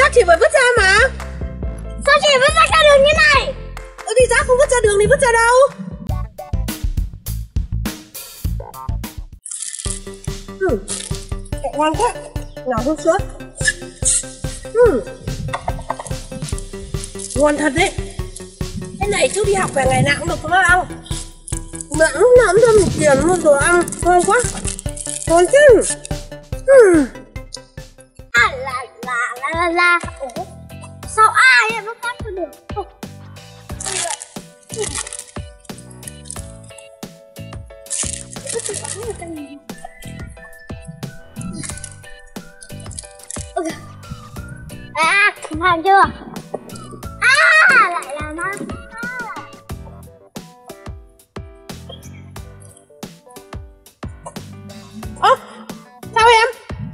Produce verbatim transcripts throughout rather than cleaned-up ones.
rác chị phải vứt ra mà. Sao chị vứt rác ra đường như này? Ừ thì rác không vứt ra đường thì vứt ra đâu? Ừ. Ngon quá. Nào hút sữa. Ừ. Ngon thật đấy. Cái này chú đi học về ngày nào cũng được phải không? Mẹ lúc nào cũng cho mình tiền mua đồ ăn. Ngon quá. Ngon chứ. Ừ. À là là là là là. Ủa? Sao ai em nó cắt ra được? Ủa? À, làm chưa? À, lại làm á. Ơ, sao em?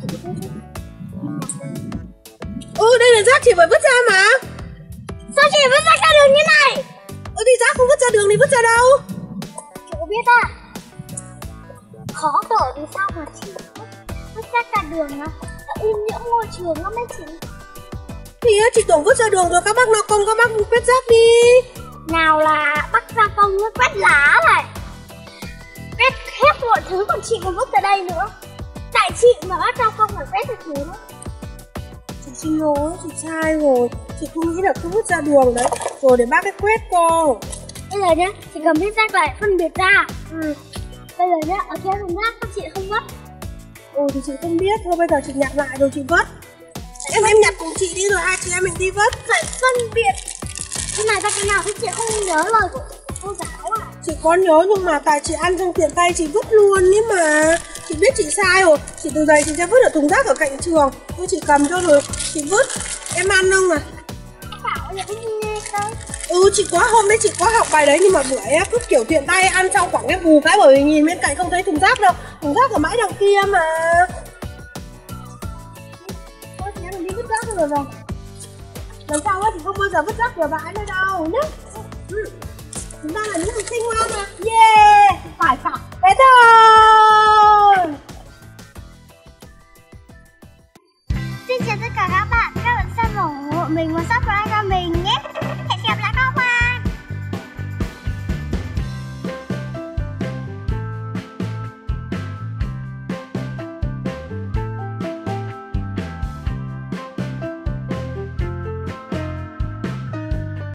Ừ, đây là rác chị phải vứt ra mà. Sao chị vứt rác ra đường như này? Ừ thì rác không vứt ra đường thì vứt ra đâu? Chị có biết à? Khó thở vì sao mà chị vứt rác ra đường á? Đã ô nhiễm môi trường lắm đấy chị. Thì chị tưởng vứt ra đường rồi các bác nào công các bác quét rác đi. Nào là bác gia công với quét lá này, quét hết mọi thứ, còn chị còn vứt ra đây nữa. Tại chị mà bác gia công phải quét được thứ đó. Chị xin lỗi, chị sai rồi. Chị không nghĩ là cứ vứt ra đường đấy rồi để bác ấy quét cô. Bây giờ nhá, chị cầm hết rác lại phân biệt ra. Ừ. Bây giờ nhá, ở kia thùng rác các chị không vứt. Ừ thì chị không biết, thôi bây giờ chị nhặt lại rồi chị vứt. Em em nhặt cùng chị đi rồi hai chị em mình đi vứt. Phải phân biệt cái này ra cái nào thì chị không nhớ lời của cô giáo à? Chị có nhớ nhưng mà tại chị ăn trong tiện tay chị vứt luôn ý mà. Chị biết chị sai rồi. Chị từ đây chị sẽ vứt ở thùng rác ở cạnh trường. Thôi chị cầm cho rồi chị vứt. Em ăn không à? Bảo là không nghe đâu. Ừ chị có hôm đấy chị có học bài đấy nhưng mà bữa ấy cứ kiểu tiện tay ăn xong quẳng cái bù cái bởi vì nhìn bên cạnh không thấy thùng rác đâu. Thùng rác ở mãi đằng kia mà. Thôi chị em mình đi vứt rác rồi rồi. Lần sau á thì không bao giờ vứt rác bừa bãi nữa đâu nhé. Ừ. Chúng ta là những học sinh ngoan mà. Yeah. Phải phải.